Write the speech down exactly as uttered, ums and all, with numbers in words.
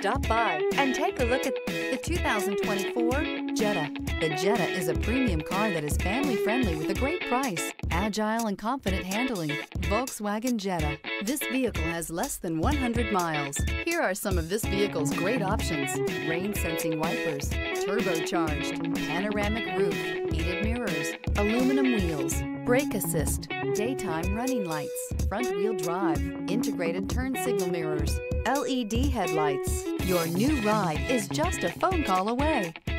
Stop by and take a look at the two thousand twenty-four Jetta. The Jetta is a premium car that is family-friendly with a great price, agile and confident handling. Volkswagen Jetta. This vehicle has less than one hundred miles. Here are some of this vehicle's great options: rain-sensing wipers, turbocharged, panoramic roof, heated mirrors, aluminum wheels, brake assist, daytime running lights, front-wheel drive, integrated turn signal mirrors, L E D headlights. Your new ride is just a phone call away.